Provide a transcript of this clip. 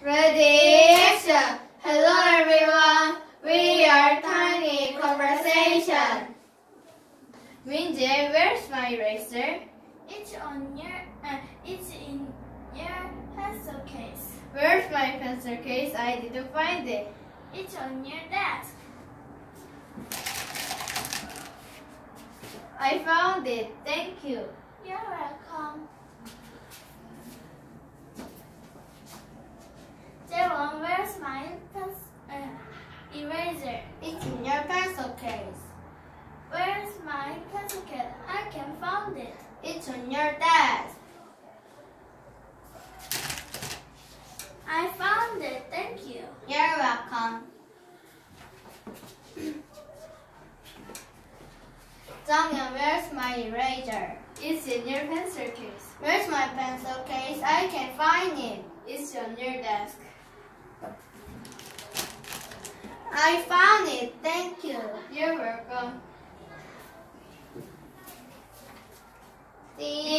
Ready, action! Hello everyone, we are Tiny Conversation. Minji, where's my eraser? It's in your pencil case. Where's my pencil case? I didn't find it. It's on your desk. I found it, thank you. You're welcome. Jaewon, where's my eraser? It's in your pencil case. Where's my pencil case? I can't find it. It's on your desk. I found it, thank you. You're welcome. Donghyun, where's my eraser? It's in your pencil case. Where's my pencil case? I can't find it. It's on your desk. I found it, thank you. You're welcome. The